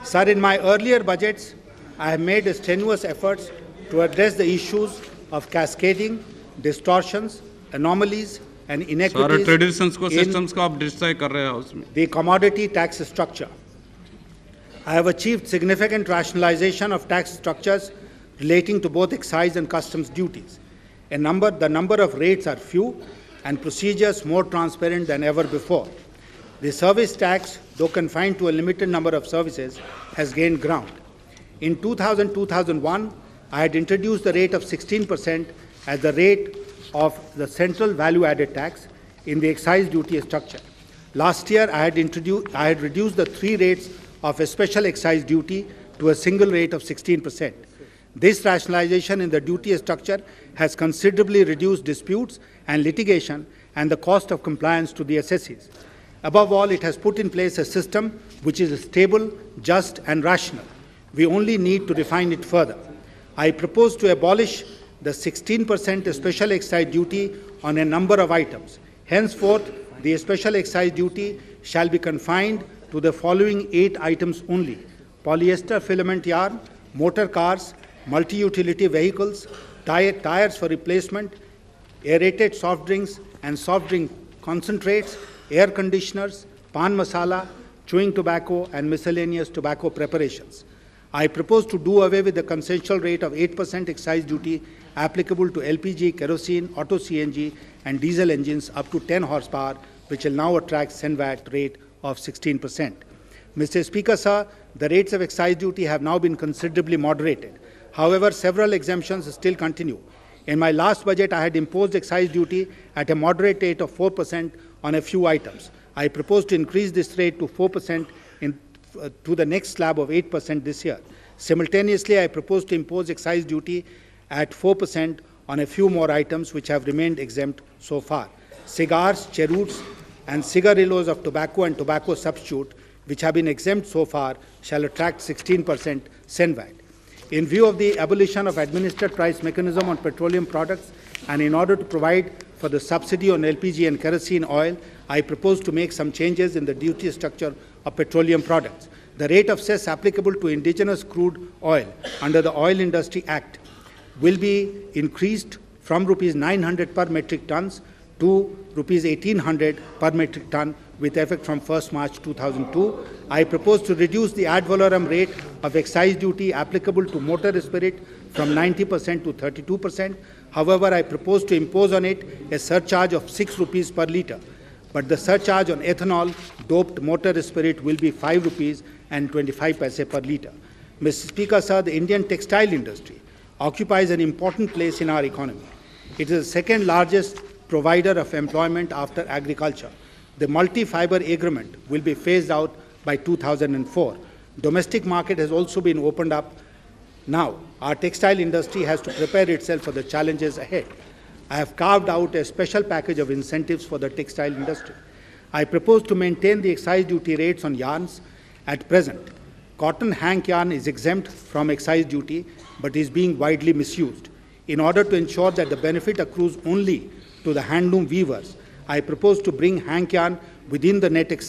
Sir, in my earlier budgets, I have made strenuous efforts to address the issues of cascading, distortions, anomalies, and inequities traditions को systems को आप destroy कर रहे हैं उसमें. The commodity tax structure. I have achieved significant rationalization of tax structures relating to both excise and customs duties. The number of rates are few and procedures more transparent than ever before. The service tax, though confined to a limited number of services, has gained ground. In 2000-2001, I had introduced the rate of 16% as the rate of the central value-added tax in the excise duty structure. Last year, I had reduced the three rates of a special excise duty to a single rate of 16%. This rationalization in the duty structure has considerably reduced disputes and litigation and the cost of compliance to the assessees. Above all, it has put in place a system which is stable, just, and rational. We only need to refine it further. I propose to abolish the 16% special excise duty on a number of items. Henceforth, the special excise duty shall be confined to the following 8 items only: polyester filament yarn, motor cars, multi-utility vehicles, tires for replacement, aerated soft drinks and soft drink concentrates, air conditioners, pan masala, chewing tobacco, and miscellaneous tobacco preparations. I propose to do away with the consensual rate of 8% excise duty applicable to LPG, kerosene, auto CNG, and diesel engines up to 10 horsepower, which will now attract CENVAT rate of 16%. Mr. Speaker, sir, the rates of excise duty have now been considerably moderated. However, several exemptions still continue. In my last budget, I had imposed excise duty at a moderate rate of 4% on a few items. I propose to increase this rate to 4% to the next slab of 8% this year. Simultaneously, I propose to impose excise duty at 4% on a few more items which have remained exempt so far. Cigars, cheroots, and cigarillos of tobacco and tobacco substitute, which have been exempt so far, shall attract 16% CENVAT. In view of the abolition of administered price mechanism on petroleum products, and in order to provide for the subsidy on LPG and kerosene oil, I propose to make some changes in the duty structure of petroleum products. The rate of cess applicable to indigenous crude oil under the Oil Industry Act will be increased from rupees 900 per metric tons to rupees 1800 per metric ton with effect from 1st March 2002. I propose to reduce the ad valorem rate of excise duty applicable to motor spirit from 90% to 32%. However, I propose to impose on it a surcharge of 6 rupees per litre. But the surcharge on ethanol doped motor spirit will be 5 rupees and 25 paise per litre. Mr. Speaker, sir, the Indian textile industry occupies an important place in our economy. It is the second largest provider of employment after agriculture. The multi-fiber agreement will be phased out by 2004. Domestic market has also been opened up. Now, our textile industry has to prepare itself for the challenges ahead. I have carved out a special package of incentives for the textile industry. I propose to maintain the excise duty rates on yarns at present. Cotton hank yarn is exempt from excise duty, but is being widely misused. In order to ensure that the benefit accrues only to the handloom weavers, I propose to bring hank yarn within the net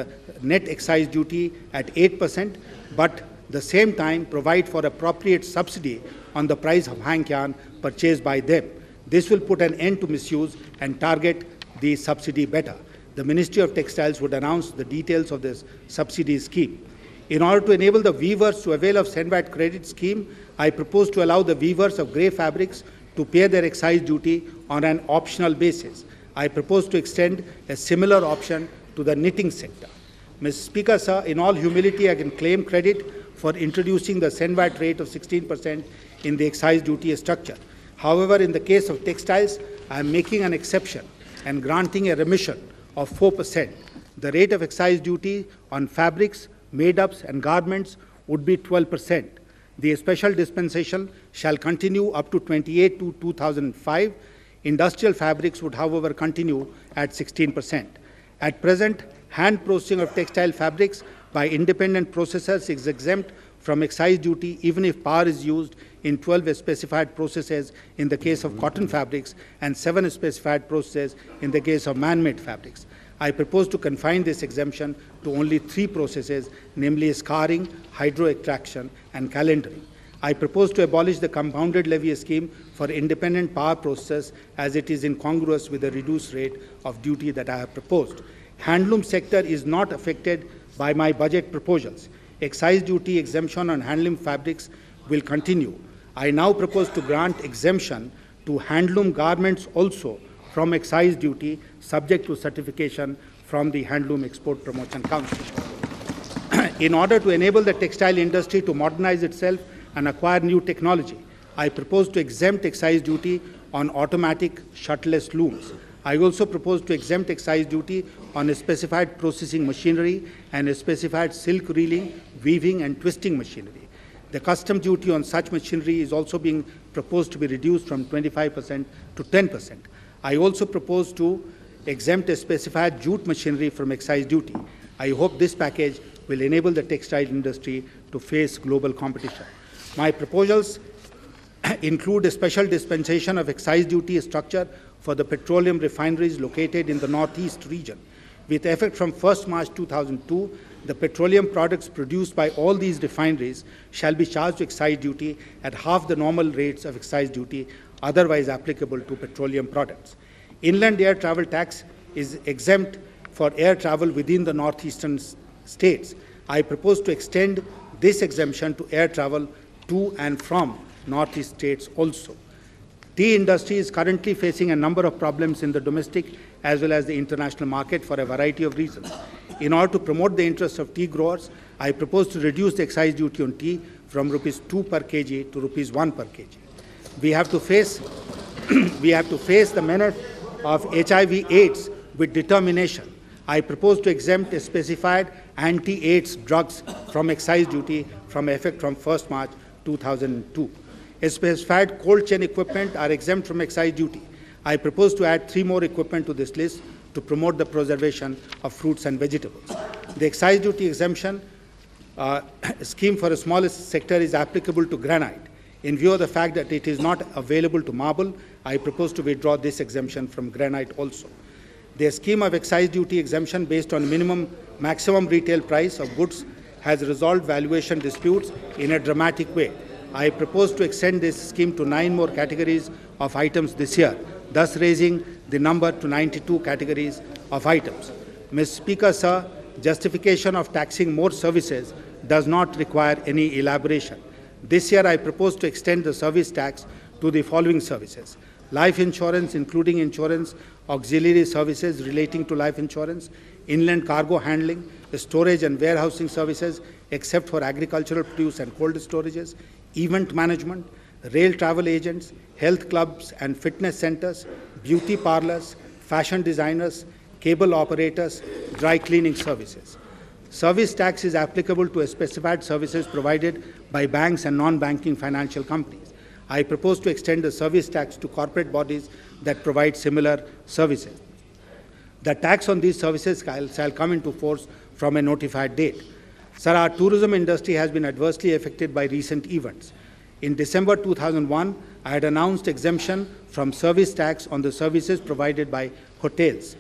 excise duty at 8%, but the same time provide for appropriate subsidy on the price of hank yarn purchased by them. This will put an end to misuse and target the subsidy better. The Ministry of Textiles would announce the details of this subsidy scheme. In order to enable the weavers to avail of CENVAT credit scheme, I propose to allow the weavers of grey fabrics to pay their excise duty on an optional basis. I propose to extend a similar option to the knitting sector. Mr. Speaker, sir, in all humility, I can claim credit for introducing the CENVAT rate of 16% in the excise duty structure. However, in the case of textiles, I am making an exception and granting a remission of 4%. The rate of excise duty on fabrics, made-ups, and garments would be 12%. The special dispensation shall continue up to 28 to 2005. Industrial fabrics would, however, continue at 16%. At present, hand processing of textile fabrics by independent processors is exempt from excise duty even if power is used in 12 specified processes in the case of cotton fabrics and 7 specified processes in the case of man-made fabrics. I propose to confine this exemption to only 3 processes, namely scarring, hydro-extraction, and calendering. I propose to abolish the compounded levy scheme for independent power processors, as it is incongruous with the reduced rate of duty that I have proposed. Handloom sector is not affected by my budget proposals. Excise duty exemption on handloom fabrics will continue. I now propose to grant exemption to handloom garments also from excise duty, subject to certification from the Handloom Export Promotion Council. In order to enable the textile industry to modernize itself and acquire new technology, I propose to exempt excise duty on automatic shuttless looms. I also propose to exempt excise duty on a specified processing machinery and a specified silk reeling, weaving, and twisting machinery. The custom duty on such machinery is also being proposed to be reduced from 25% to 10%. I also propose to exempt a specified jute machinery from excise duty. I hope this package will enable the textile industry to face global competition. My proposals include a special dispensation of excise duty structure for the petroleum refineries located in the Northeast region. With effect from 1st March 2002, the petroleum products produced by all these refineries shall be charged excise duty at half the normal rates of excise duty otherwise applicable to petroleum products. Inland air travel tax is exempt for air travel within the northeastern states. I propose to extend this exemption to air travel to and from northeast states also. Tea industry is currently facing a number of problems in the domestic as well as the international market for a variety of reasons. In order to promote the interests of tea growers, I propose to reduce the excise duty on tea from rupees 2 per kg to rupees 1 per kg. We have to face the menace of HIV/AIDS with determination. I propose to exempt a specified anti-AIDS drugs from excise duty from effect from 1st March 2002. A specified cold chain equipment are exempt from excise duty. I propose to add 3 more equipment to this list to promote the preservation of fruits and vegetables. The excise duty exemption scheme for the smallest sector is applicable to granite. In view of the fact that it is not available to marble, I propose to withdraw this exemption from granite also. The scheme of excise duty exemption based on maximum retail price of goods has resolved valuation disputes in a dramatic way. I propose to extend this scheme to 9 more categories of items this year, thus raising the number to 92 categories of items. Mr. Speaker, sir, justification of taxing more services does not require any elaboration. This year, I propose to extend the service tax to the following services: life insurance, including insurance, auxiliary services relating to life insurance, inland cargo handling, storage and warehousing services, except for agricultural produce and cold storages, event management, rail travel agents, health clubs and fitness centers, beauty parlors, fashion designers, cable operators, dry cleaning services. Service tax is applicable to specified services provided by banks and non-banking financial companies. I propose to extend the service tax to corporate bodies that provide similar services. The tax on these services shall come into force from a notified date. Sir, our tourism industry has been adversely affected by recent events. In December 2001, I had announced exemption from service tax on the services provided by hotels.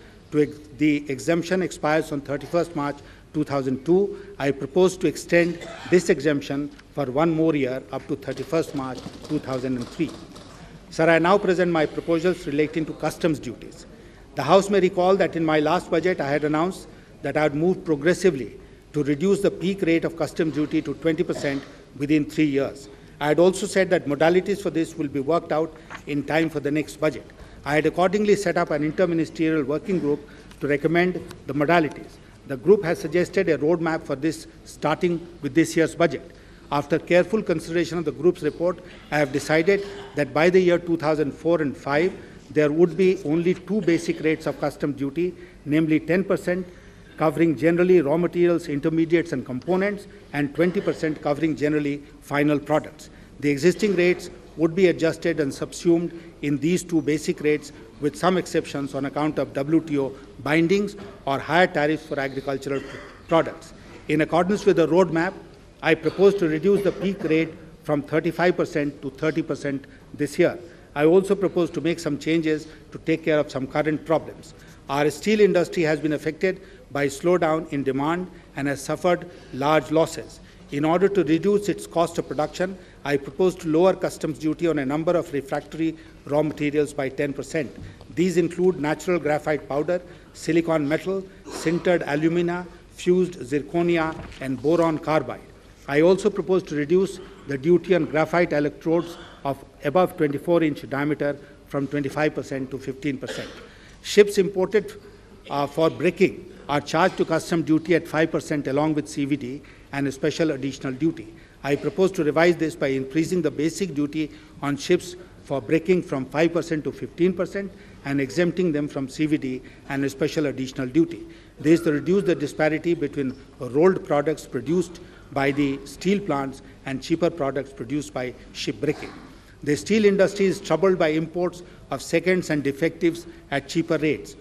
The exemption expires on 31st March 2002. I propose to extend this exemption for 1 more year up to 31st March 2003. Sir, I now present my proposals relating to customs duties. The House may recall that in my last budget, I had announced that I would move progressively to reduce the peak rate of customs duty to 20% within 3 years. I had also said that modalities for this will be worked out in time for the next budget. I had accordingly set up an interministerial working group to recommend the modalities. The group has suggested a roadmap for this starting with this year's budget. After careful consideration of the group's report, I have decided that by the year 2004 and 5, there would be only 2 basic rates of customs duty, namely 10% covering generally raw materials, intermediates and components, and 20% covering generally final products. The existing rates would be adjusted and subsumed in these 2 basic rates, with some exceptions on account of WTO bindings or higher tariffs for agricultural products. In accordance with the roadmap, I propose to reduce the peak rate from 35% to 30% this year. I also propose to make some changes to take care of some current problems. Our steel industry has been affected by slowdown in demand and has suffered large losses. In order to reduce its cost of production, I propose to lower customs duty on a number of refractory raw materials by 10%. These include natural graphite powder, silicon metal, sintered alumina, fused zirconia, and boron carbide. I also propose to reduce the duty on graphite electrodes of above 24-inch diameter from 25% to 15%. Ships imported for bricking are charged to customs duty at 5% along with CVD and a special additional duty. I propose to revise this by increasing the basic duty on ships for bricking from 5% to 15% and exempting them from CVD and a special additional duty. This to reduce the disparity between rolled products produced by the steel plants and cheaper products produced by ship bricking. The steel industry is troubled by imports of seconds and defectives at cheaper rates.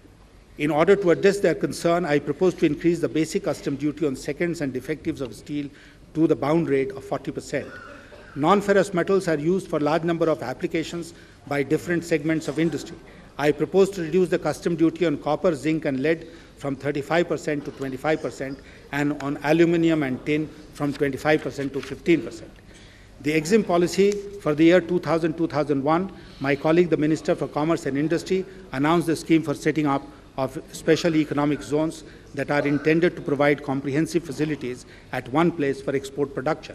In order to address their concern, I propose to increase the basic customs duty on seconds and defectives of steel to the bound rate of 40%. Non-ferrous metals are used for a large number of applications by different segments of industry. I propose to reduce the customs duty on copper, zinc, and lead from 35% to 25%, and on aluminum and tin from 25% to 15%. The EXIM policy for the year 2000-2001, my colleague, the Minister for Commerce and Industry, announced the scheme for setting up of special economic zones that are intended to provide comprehensive facilities at one place for export production.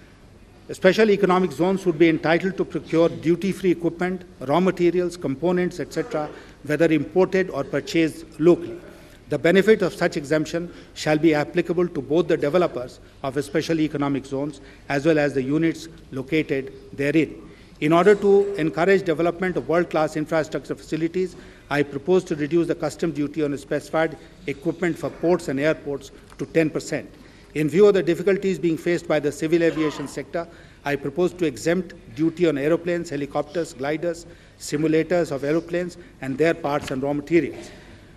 Special economic zones would be entitled to procure duty-free equipment, raw materials, components, etc., whether imported or purchased locally. The benefit of such exemption shall be applicable to both the developers of special economic zones as well as the units located therein. In order to encourage development of world-class infrastructure facilities, I propose to reduce the customs duty on specified equipment for ports and airports to 10%. In view of the difficulties being faced by the civil aviation sector, I propose to exempt duty on aeroplanes, helicopters, gliders, simulators of aeroplanes, and their parts and raw materials.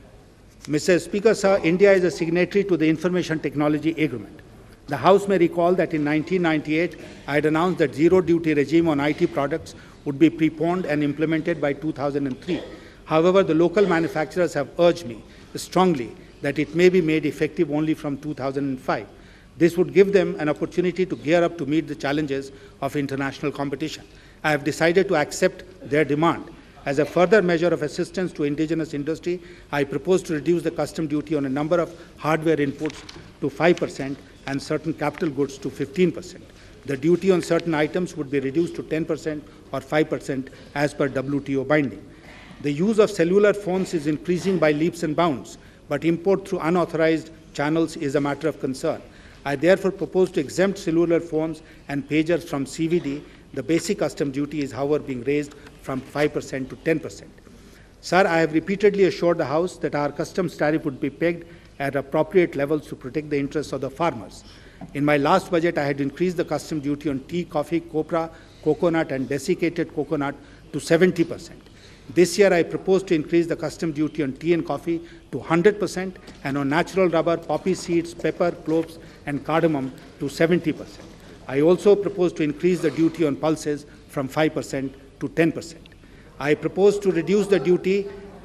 Mr. Speaker, sir, India is a signatory to the Information Technology Agreement. The House may recall that in 1998, I had announced that zero duty regime on IT products would be preponed and implemented by 2003. However, the local manufacturers have urged me strongly that it may be made effective only from 2005. This would give them an opportunity to gear up to meet the challenges of international competition. I have decided to accept their demand. As a further measure of assistance to indigenous industry, I propose to reduce the custom duty on a number of hardware inputs to 5% and certain capital goods to 15%. The duty on certain items would be reduced to 10% or 5% as per WTO binding. The use of cellular phones is increasing by leaps and bounds, but import through unauthorized channels is a matter of concern. I therefore propose to exempt cellular phones and pagers from CVD. The basic custom duty is, however, being raised from 5% to 10%. Sir, I have repeatedly assured the House that our customs tariff would be pegged at appropriate levels to protect the interests of the farmers. In my last budget, I had increased the customs duty on tea, coffee, copra, coconut, and desiccated coconut to 70%. This year, I propose to increase the customs duty on tea and coffee to 100% and on natural rubber, poppy seeds, pepper, cloves, and cardamom to 70%. I also propose to increase the duty on pulses from 5% to 10%. I propose to reduce the duty.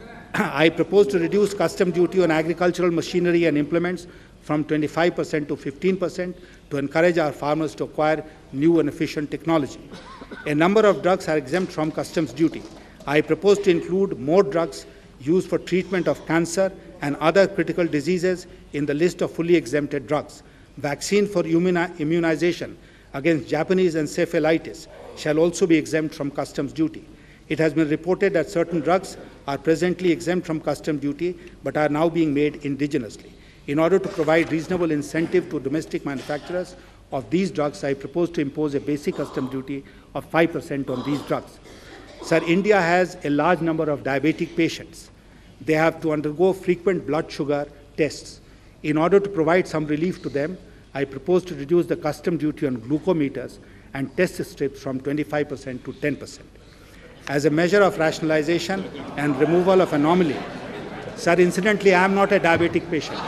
I propose to reduce custom duty on agricultural machinery and implements from 25% to 15% to encourage our farmers to acquire new and efficient technology. A number of drugs are exempt from customs duty. I propose to include more drugs used for treatment of cancer and other critical diseases in the list of fully exempted drugs. Vaccine for immunization against Japanese encephalitis shall also be exempt from customs duty. It has been reported that certain drugs are presently exempt from customs duty but are now being made indigenously. In order to provide reasonable incentive to domestic manufacturers of these drugs, I propose to impose a basic customs duty of 5% on these drugs. Sir, India has a large number of diabetic patients. They have to undergo frequent blood sugar tests. In order to provide some relief to them, I propose to reduce the customs duty on glucometers and test strips from 25% to 10%. As a measure of rationalization and removal of anomaly, sir, incidentally, I am not a diabetic patient.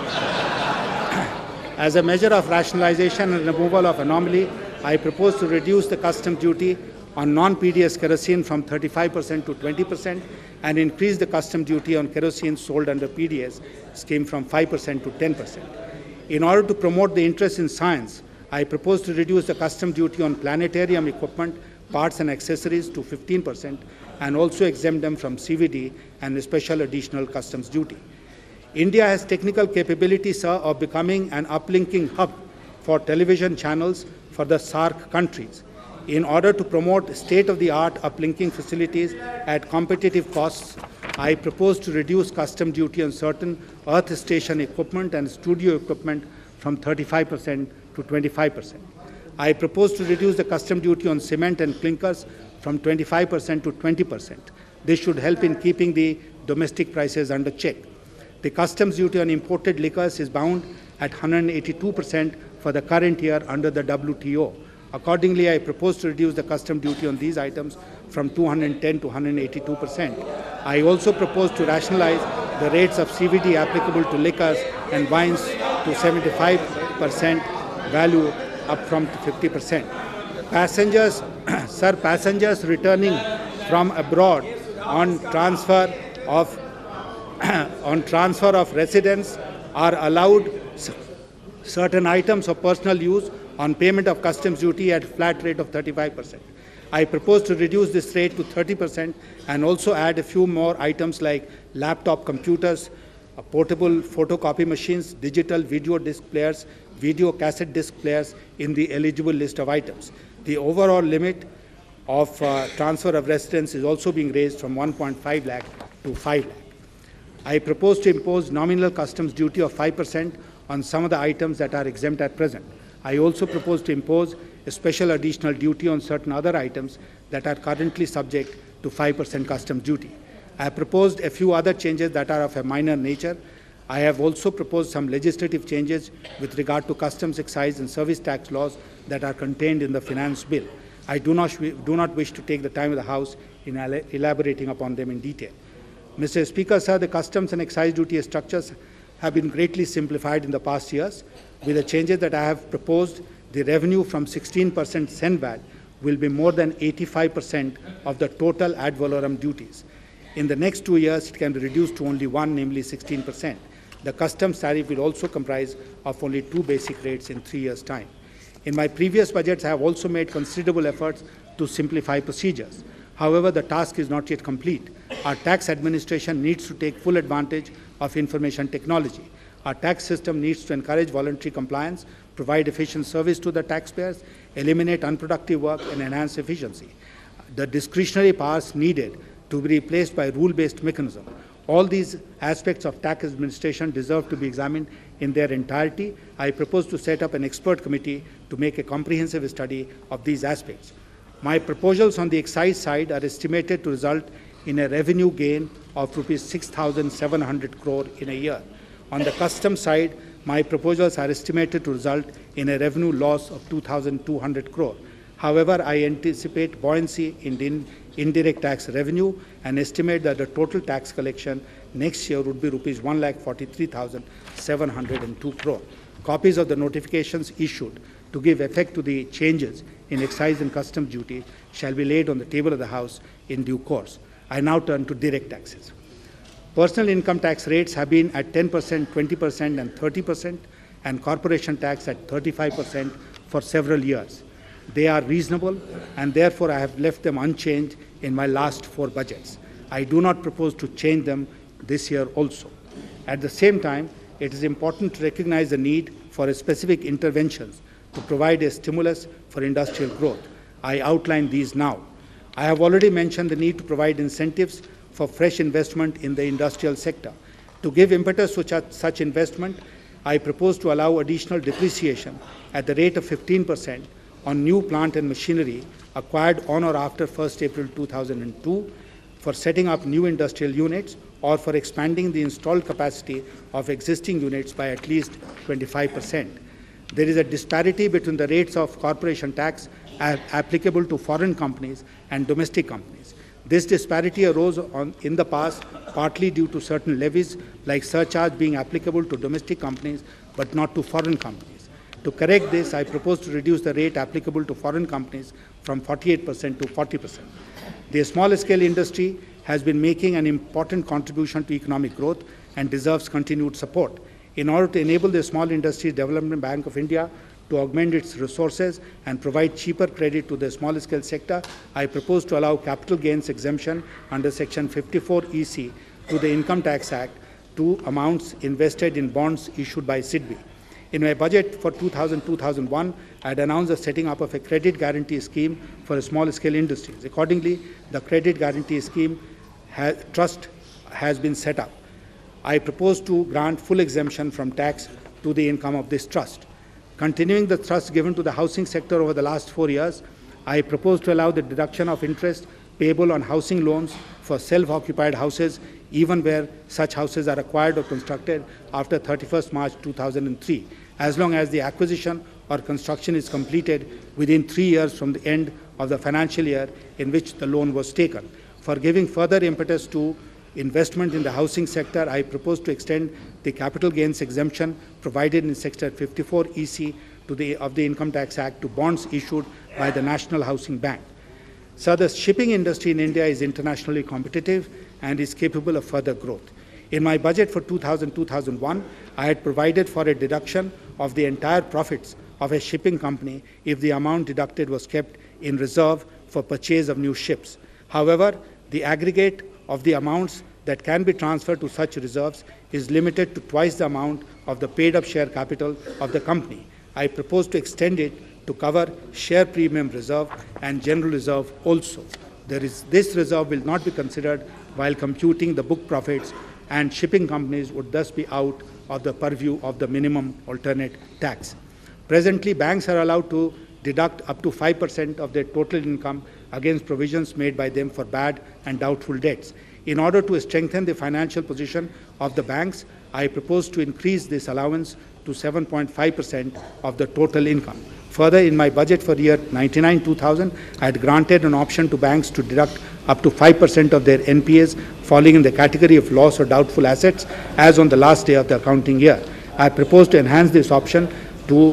As a measure of rationalization and removal of anomaly, I propose to reduce the customs duty on non-PDS kerosene from 35% to 20% and increase the custom duty on kerosene sold under PDS scheme from 5% to 10%. In order to promote the interest in science, I propose to reduce the custom duty on planetarium equipment, parts and accessories to 15% and also exempt them from CVD and a special additional customs duty. India has technical capability, sir, of becoming an uplinking hub for television channels for the SAARC countries. In order to promote state-of-the-art uplinking facilities at competitive costs, I propose to reduce custom duty on certain earth station equipment and studio equipment from 35% to 25%. I propose to reduce the custom duty on cement and clinkers from 25% to 20%. This should help in keeping the domestic prices under check. The customs duty on imported liquors is bound at 182% for the current year under the WTO. Accordingly, I propose to reduce the custom duty on these items from 210 to 182%. I also propose to rationalize the rates of CVD applicable to liquors and wines to 75% value up from 50%. Passengers, sir, passengers returning from abroad on transfer of residence are allowed certain items of personal use on payment of customs duty at a flat rate of 35%. I propose to reduce this rate to 30% and also add a few more items like laptop computers, portable photocopy machines, digital video disc players, video cassette disc players in the eligible list of items. The overall limit of transfer of residence is also being raised from 1.5 lakh to 5 lakh. I propose to impose nominal customs duty of 5% on some of the items that are exempt at present. I also propose to impose a special additional duty on certain other items that are currently subject to 5% customs duty. I have proposed a few other changes that are of a minor nature. I have also proposed some legislative changes with regard to customs, excise and service tax laws that are contained in the finance bill. I do not wish to take the time of the House in elaborating upon them in detail. Mr. Speaker, sir, the customs and excise duty structures have been greatly simplified in the past years. With the changes that I have proposed, the revenue from 16% SENVAT will be more than 85% of the total ad valorem duties. In the next 2 years, it can be reduced to only one, namely 16%. The customs tariff will also comprise of only 2 basic rates in 3 years' time. In my previous budgets, I have also made considerable efforts to simplify procedures. However, the task is not yet complete. Our tax administration needs to take full advantage of information technology. Our tax system needs to encourage voluntary compliance, provide efficient service to the taxpayers, eliminate unproductive work, and enhance efficiency. The discretionary powers needed to be replaced by rule-based mechanism. All these aspects of tax administration deserve to be examined in their entirety. I propose to set up an expert committee to make a comprehensive study of these aspects. My proposals on the excise side are estimated to result in a revenue gain of rupees 6,700 crore in a year. On the customs side, my proposals are estimated to result in a revenue loss of 2,200 crore. However, I anticipate buoyancy in the indirect tax revenue and estimate that the total tax collection next year would be rupees 1,43,702 crore. Copies of the notifications issued to give effect to the changes in excise and customs duty shall be laid on the table of the House in due course. I now turn to direct taxes. Personal income tax rates have been at 10%, 20%, and 30%, and corporation tax at 35% for several years. They are reasonable, and therefore I have left them unchanged in my last 4 budgets. I do not propose to change them this year also. At the same time, it is important to recognize the need for specific interventions to provide a stimulus for industrial growth. I outline these now. I have already mentioned the need to provide incentives for fresh investment in the industrial sector. To give impetus to such investment, I propose to allow additional depreciation at the rate of 15% on new plant and machinery acquired on or after 1st April 2002 for setting up new industrial units or for expanding the installed capacity of existing units by at least 25%. There is a disparity between the rates of corporation tax applicable to foreign companies and domestic companies. This disparity arose in the past partly due to certain levies like surcharge being applicable to domestic companies but not to foreign companies. To correct this, I propose to reduce the rate applicable to foreign companies from 48% to 40%. The small-scale industry has been making an important contribution to economic growth and deserves continued support. In order to enable the Small Industries Development Bank of India to augment its resources and provide cheaper credit to the small-scale sector, I propose to allow capital gains exemption under Section 54 EC to the Income Tax Act to amounts invested in bonds issued by SIDBI. In my budget for 2000-2001, I had announced the setting up of a credit guarantee scheme for small-scale industries. Accordingly, the credit guarantee scheme trust has been set up. I propose to grant full exemption from tax to the income of this trust. Continuing the thrust given to the housing sector over the last 4 years, I propose to allow the deduction of interest payable on housing loans for self-occupied houses, even where such houses are acquired or constructed after 31st March 2003, as long as the acquisition or construction is completed within 3 years from the end of the financial year in which the loan was taken. For giving further impetus to investment in the housing sector, I propose to extend the capital gains exemption provided in Section 54 EC of the Income Tax Act to bonds issued by the National Housing Bank. So the shipping industry in India is internationally competitive and is capable of further growth. In my budget for 2000-2001, I had provided for a deduction of the entire profits of a shipping company if the amount deducted was kept in reserve for purchase of new ships. However, the aggregate of the amounts that can be transferred to such reserves is limited to twice the amount of the paid-up share capital of the company. I propose to extend it to cover share premium reserve and general reserve also. This reserve will not be considered while computing the book profits, and shipping companies would thus be out of the purview of the minimum alternate tax. Presently, banks are allowed to deduct up to 5% of their total income against provisions made by them for bad and doubtful debts. In order to strengthen the financial position of the banks, I propose to increase this allowance to 7.5% of the total income. Further, in my budget for year 99-2000, I had granted an option to banks to deduct up to 5% of their NPAs falling in the category of loss or doubtful assets as on the last day of the accounting year. I propose to enhance this option to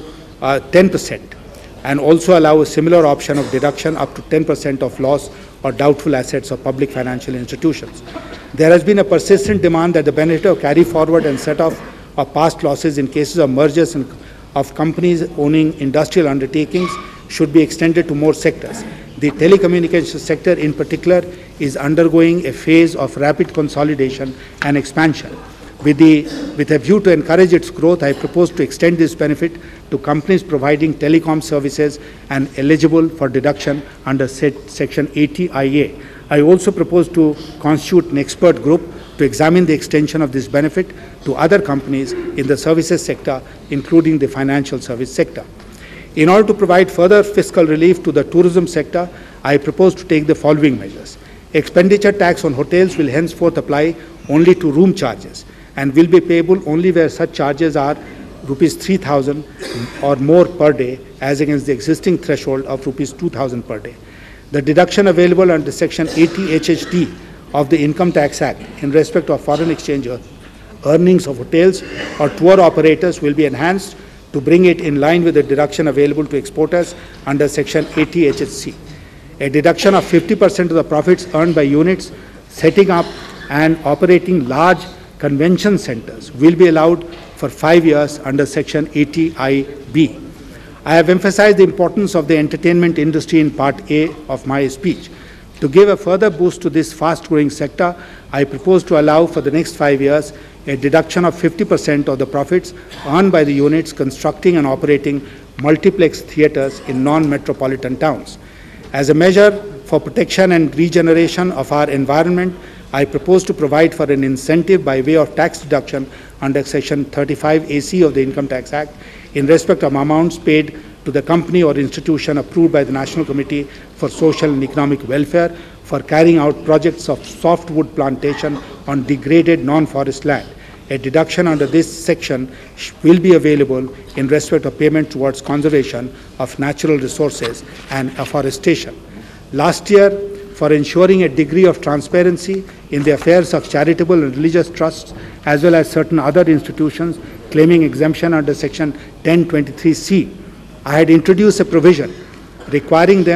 10% and also allow a similar option of deduction up to 10% of loss or doubtful assets of public financial institutions. There has been a persistent demand that the benefit of carry forward and set off of past losses in cases of mergers of companies owning industrial undertakings should be extended to more sectors. The telecommunications sector in particular is undergoing a phase of rapid consolidation and expansion. With a view to encourage its growth, I propose to extend this benefit to companies providing telecom services and eligible for deduction under Section 80 IA. I also propose to constitute an expert group to examine the extension of this benefit to other companies in the services sector, including the financial service sector. In order to provide further fiscal relief to the tourism sector, I propose to take the following measures. Expenditure tax on hotels will henceforth apply only to room charges and will be payable only where such charges are rupees 3,000 or more per day, as against the existing threshold of rupees 2,000 per day. The deduction available under Section 80 HHD of the Income Tax Act in respect of foreign exchange earnings of hotels or tour operators will be enhanced to bring it in line with the deduction available to exporters under Section 80 HHC. A deduction of 50% of the profits earned by units setting up and operating large convention centers will be allowed for 5 years under Section 80 IB. I have emphasized the importance of the entertainment industry in Part A of my speech. To give a further boost to this fast-growing sector, I propose to allow for the next 5 years a deduction of 50% of the profits earned by the units constructing and operating multiplex theatres in non-metropolitan towns. As a measure for protection and regeneration of our environment, I propose to provide for an incentive by way of tax deduction under Section 35 AC of the Income Tax Act in respect of amounts paid to the company or institution approved by the National Committee for Social and Economic Welfare for carrying out projects of softwood plantation on degraded non-forest land. A deduction under this section will be available in respect of payment towards conservation of natural resources and afforestation. Last year, for ensuring a degree of transparency in the affairs of charitable and religious trusts, as well as certain other institutions claiming exemption under Section 1023C, I had introduced a provision requiring them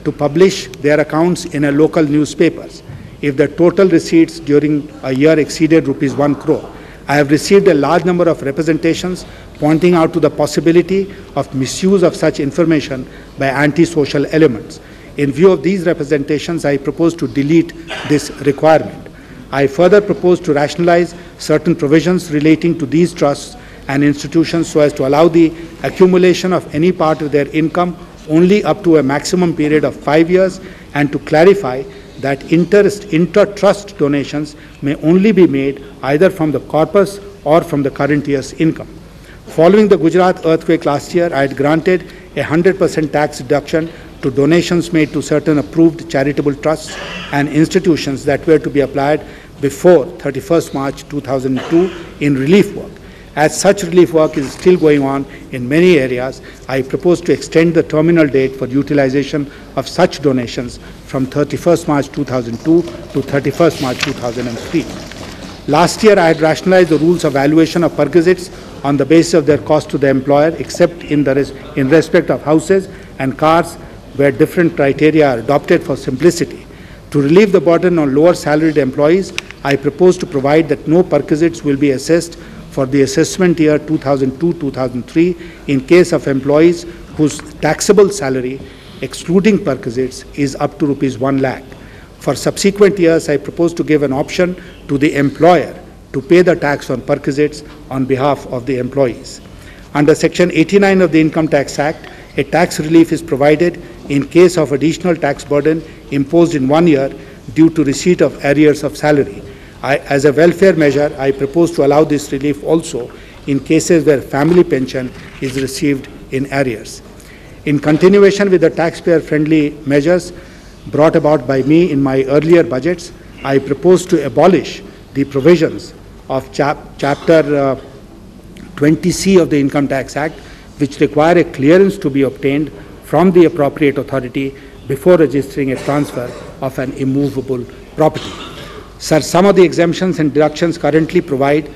to publish their accounts in a local newspapers if the total receipts during a year exceeded rupees 1 crore. I have received a large number of representations pointing out to the possibility of misuse of such information by anti-social elements. In view of these representations, I propose to delete this requirement. I further propose to rationalize certain provisions relating to these trusts and institutions so as to allow the accumulation of any part of their income only up to a maximum period of 5 years, and to clarify that inter-trust donations may only be made either from the corpus or from the current year's income. Following the Gujarat earthquake last year, I had granted a 100% tax deduction to donations made to certain approved charitable trusts and institutions that were to be applied before 31st March 2002 in relief work. As such relief work is still going on in many areas, I propose to extend the terminal date for utilization of such donations from 31st March 2002 to 31st March 2003. Last year, I had rationalized the rules of valuation of perquisites on the basis of their cost to the employer, except in respect of houses and cars, where different criteria are adopted for simplicity. To relieve the burden on lower salaried employees, I propose to provide that no perquisites will be assessed for the assessment year 2002-2003 in case of employees whose taxable salary, excluding perquisites, is up to rupees 1 lakh. For subsequent years, I propose to give an option to the employer to pay the tax on perquisites on behalf of the employees. Under Section 89 of the Income Tax Act, a tax relief is provided in case of additional tax burden imposed in 1 year due to receipt of arrears of salary. As a welfare measure, I propose to allow this relief also in cases where family pension is received in arrears. In continuation with the taxpayer-friendly measures brought about by me in my earlier budgets, I propose to abolish the provisions of Chapter 20C of the Income Tax Act, which require a clearance to be obtained from the appropriate authority before registering a transfer of an immovable property. Sir, some of the exemptions and deductions currently provided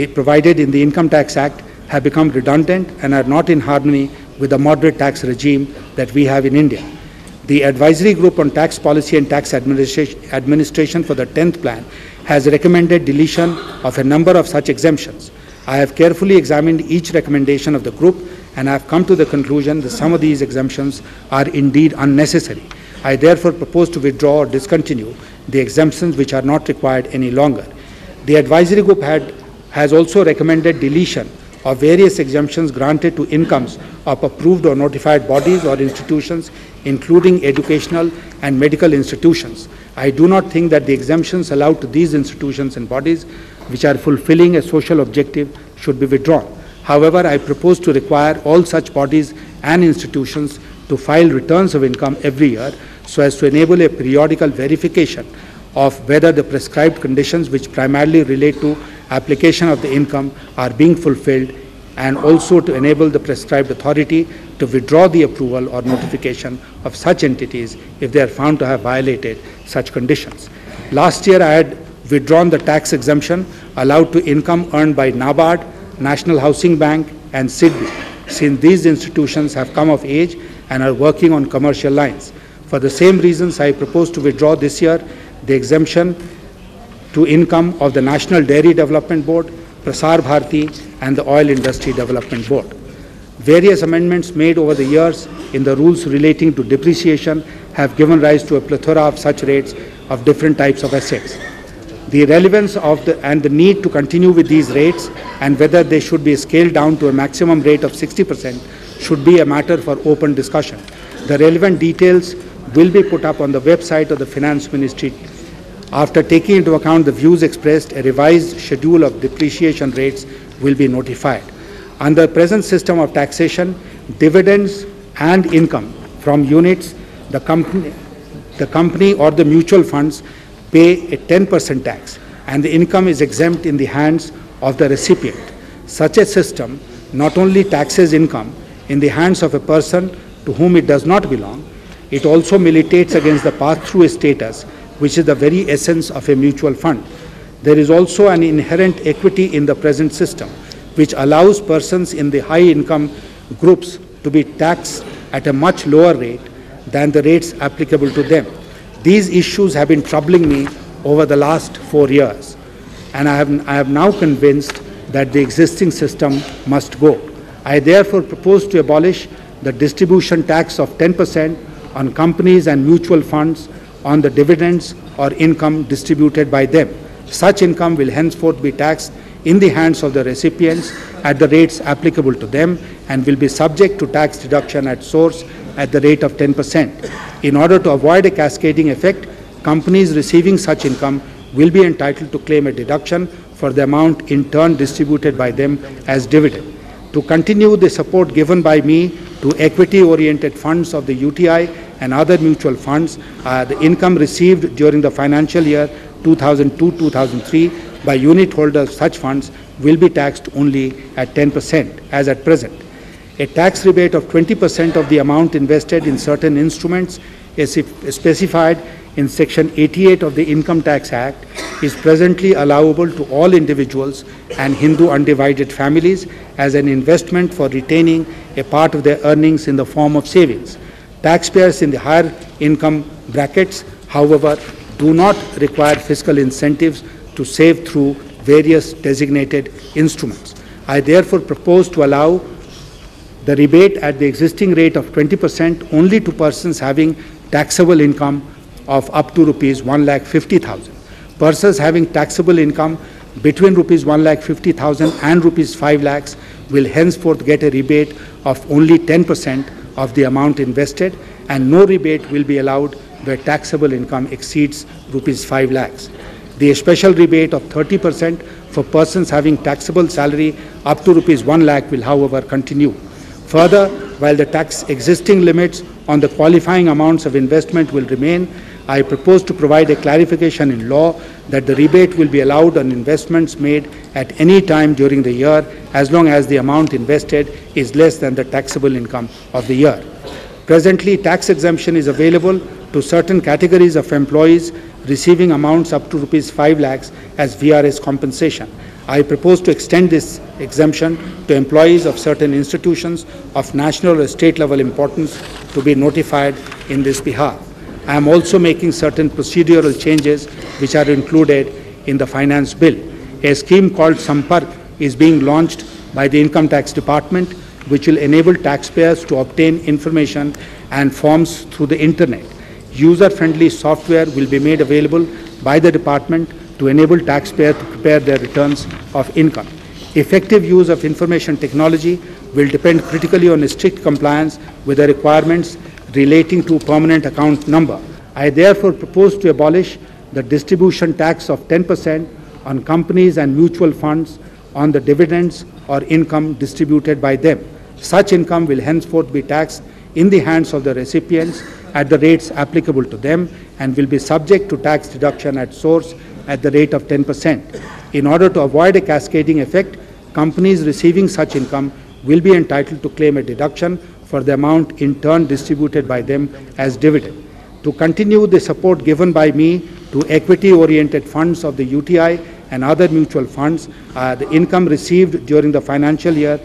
in the Income Tax Act have become redundant and are not in harmony with the moderate tax regime that we have in India. The Advisory Group on Tax Policy and Tax Administration for the 10th Plan has recommended deletion of a number of such exemptions. I have carefully examined each recommendation of the group and I have come to the conclusion that some of these exemptions are indeed unnecessary. I therefore propose to withdraw or discontinue the exemptions which are not required any longer. The Advisory Group has also recommended deletion of various exemptions granted to incomes of approved or notified bodies or institutions, including educational and medical institutions. I do not think that the exemptions allowed to these institutions and bodies which are fulfilling a social objective should be withdrawn. However, I propose to require all such bodies and institutions to file returns of income every year so as to enable a periodical verification of whether the prescribed conditions which primarily relate to application of the income are being fulfilled, and also to enable the prescribed authority to withdraw the approval or notification of such entities if they are found to have violated such conditions. Last year, I had withdrawn the tax exemption allowed to income earned by NABARD, National Housing Bank, and SIDBI, since these institutions have come of age and are working on commercial lines. For the same reasons, I propose to withdraw this year the exemption to income of the National Dairy Development Board, Prasar Bharati, and the Oil Industry Development Board. Various amendments made over the years in the rules relating to depreciation have given rise to a plethora of such rates of different types of assets. The relevance of and the need to continue with these rates and whether they should be scaled down to a maximum rate of 60% should be a matter for open discussion. The relevant details will be put up on the website of the Finance Ministry. After taking into account the views expressed, a revised schedule of depreciation rates will be notified. Under the present system of taxation, dividends and income from units, the company or the mutual funds pay a 10% tax, and the income is exempt in the hands of the recipient. Such a system not only taxes income in the hands of a person to whom it does not belong, it also militates against the pass-through status, which is the very essence of a mutual fund. There is also an inherent equity in the present system, which allows persons in the high income groups to be taxed at a much lower rate than the rates applicable to them. These issues have been troubling me over the last 4 years, and I am now convinced that the existing system must go. I therefore propose to abolish the distribution tax of 10% on companies and mutual funds on the dividends or income distributed by them. Such income will henceforth be taxed in the hands of the recipients at the rates applicable to them and will be subject to tax deduction at source at the rate of 10%. In order to avoid a cascading effect, companies receiving such income will be entitled to claim a deduction for the amount in turn distributed by them as dividend. To continue the support given by me to equity-oriented funds of the UTI and other mutual funds, the income received during the financial year 2002-2003 by unit holders of such funds will be taxed only at 10% as at present. A tax rebate of 20% of the amount invested in certain instruments is specified in Section 88 of the Income Tax Act is presently allowable to all individuals and Hindu undivided families as an investment for retaining a part of their earnings in the form of savings. Taxpayers in the higher income brackets, however, do not require fiscal incentives to save through various designated instruments. I therefore propose to allow the rebate at the existing rate of 20% only to persons having taxable income of up to rupees 1,50,000. Persons having taxable income between rupees 1,50,000 and rupees 5 lakhs will henceforth get a rebate of only 10% of the amount invested, and no rebate will be allowed where taxable income exceeds rupees 5 lakhs. The special rebate of 30% for persons having taxable salary up to rupees 1 lakh will, however, continue. Further, while the tax existing limits on the qualifying amounts of investment will remain, I propose to provide a clarification in law that the rebate will be allowed on investments made at any time during the year as long as the amount invested is less than the taxable income of the year. Presently, tax exemption is available to certain categories of employees receiving amounts up to rupees 5 lakhs as VRS compensation. I propose to extend this exemption to employees of certain institutions of national or state level importance to be notified in this behalf. I am also making certain procedural changes which are included in the finance bill. A scheme called Sampark is being launched by the Income Tax Department, which will enable taxpayers to obtain information and forms through the internet. User-friendly software will be made available by the department to enable taxpayers to prepare their returns of income. Effective use of information technology will depend critically on strict compliance with the requirements relating to permanent account number. I therefore propose to abolish the distribution tax of 10% on companies and mutual funds on the dividends or income distributed by them. Such income will henceforth be taxed in the hands of the recipients at the rates applicable to them and will be subject to tax deduction at source at the rate of 10%. In order to avoid a cascading effect, companies receiving such income will be entitled to claim a deduction for the amount in turn distributed by them as dividend. To continue the support given by me to equity-oriented funds of the UTI and other mutual funds, the income received during the financial year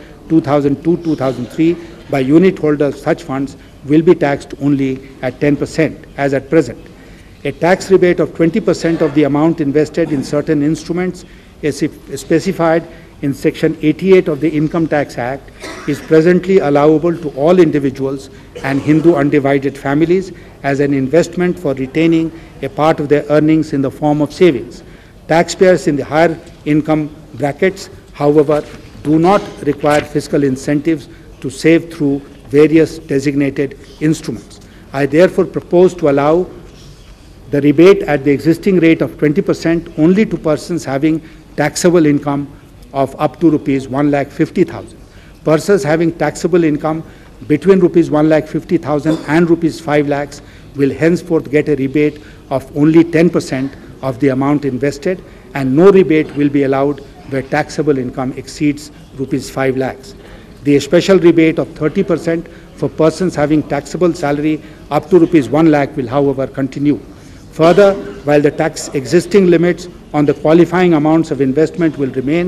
2002-2003 by unit holders of such funds will be taxed only at 10% as at present. A tax rebate of 20% of the amount invested in certain instruments is specified in Section 88 of the Income Tax Act is presently allowable to all individuals and Hindu undivided families as an investment for retaining a part of their earnings in the form of savings. Taxpayers in the higher income brackets, however, do not require fiscal incentives to save through various designated instruments. I therefore propose to allow the rebate at the existing rate of 20% only to persons having taxable income of up to rupees 1,50,000. Persons having taxable income between rupees 1,50,000 and rupees 5 lakhs will henceforth get a rebate of only 10% of the amount invested, and no rebate will be allowed where taxable income exceeds rupees 5 lakhs. The special rebate of 30% for persons having taxable salary up to rupees 1 lakh will, however, continue. Further, while the tax existing limits on the qualifying amounts of investment will remain,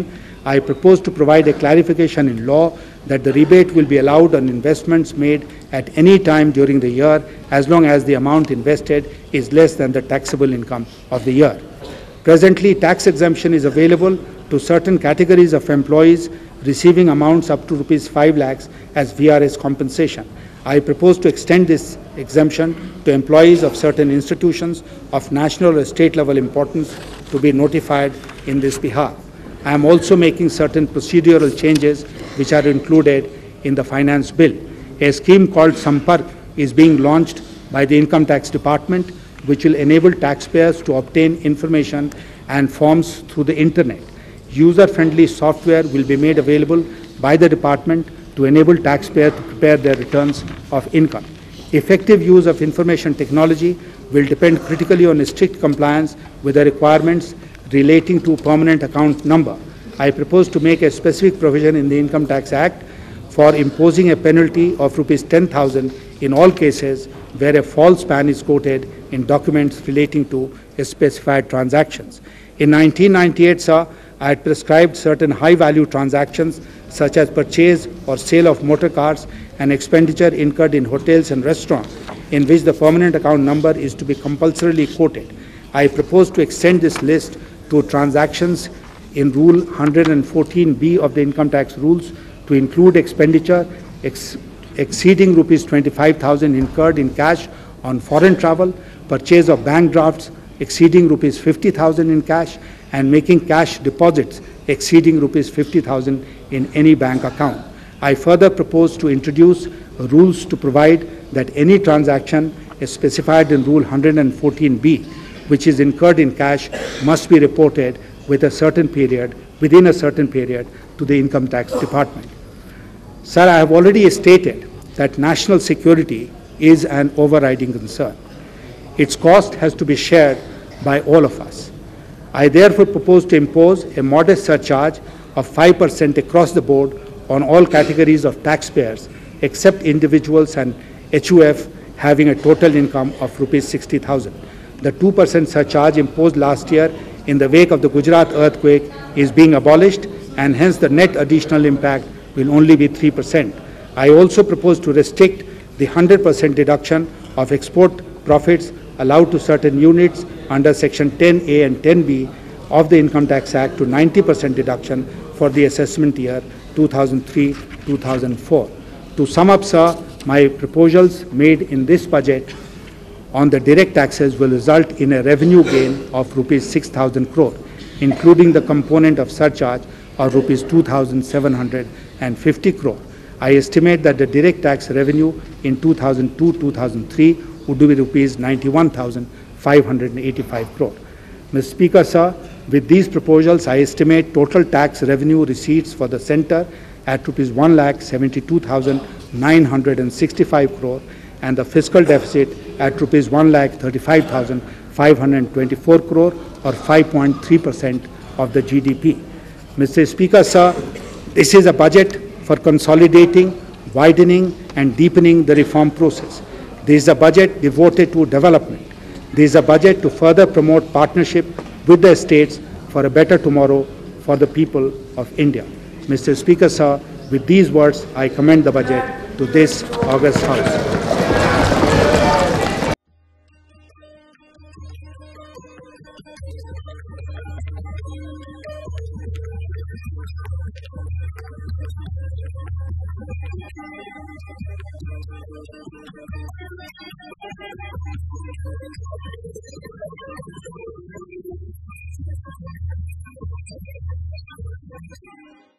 I propose to provide a clarification in law that the rebate will be allowed on investments made at any time during the year as long as the amount invested is less than the taxable income of the year. Presently, tax exemption is available to certain categories of employees receiving amounts up to Rs 5 lakhs as VRS compensation. I propose to extend this exemption to employees of certain institutions of national or state level importance to be notified in this behalf. I am also making certain procedural changes which are included in the finance bill. A scheme called Sampark is being launched by the Income Tax Department, which will enable taxpayers to obtain information and forms through the internet. User-friendly software will be made available by the department to enable taxpayers to prepare their returns of income. Effective use of information technology will depend critically on strict compliance with the requirements relating to permanent account number. I propose to make a specific provision in the Income Tax Act for imposing a penalty of Rs 10,000 in all cases where a false PAN is quoted in documents relating to specified transactions. In 1998, sir, I had prescribed certain high-value transactions such as purchase or sale of motor cars and expenditure incurred in hotels and restaurants in which the permanent account number is to be compulsorily quoted. I propose to extend this list to transactions in Rule 114B of the Income Tax Rules to include expenditure exceeding Rs 25,000 incurred in cash on foreign travel, purchase of bank drafts exceeding Rs 50,000 in cash, and making cash deposits exceeding Rs 50,000 in any bank account. I further propose to introduce rules to provide that any transaction is specified in Rule 114B, which is incurred in cash, must be reported within a certain period to the Income Tax Department. Sir, I have already stated that national security is an overriding concern. Its cost has to be shared by all of us. I therefore propose to impose a modest surcharge of 5% across the board on all categories of taxpayers except individuals and HUF having a total income of Rs 60,000. The 2% surcharge imposed last year in the wake of the Gujarat earthquake is being abolished, and hence the net additional impact will only be 3%. I also propose to restrict the 100% deduction of export profits allowed to certain units under Section 10A and 10B of the Income Tax Act to 90% deduction for the assessment year 2003-2004. To sum up, sir, my proposals made in this budget on the direct taxes will result in a revenue gain of Rs 6,000 crore, including the component of surcharge of Rs 2,750 crore. I estimate that the direct tax revenue in 2002-2003 would be Rs 91,585 crore. Mr. Speaker, sir, with these proposals, I estimate total tax revenue receipts for the centre at Rs 1,72,965 crore and the fiscal deficit at Rs 1,35,524 crore, or 5.3% of the GDP. Mr. Speaker, sir, this is a budget for consolidating, widening and deepening the reform process. This is a budget devoted to development. This is a budget to further promote partnership with the states for a better tomorrow for the people of India. Mr. Speaker, sir, with these words, I commend the budget to this august House.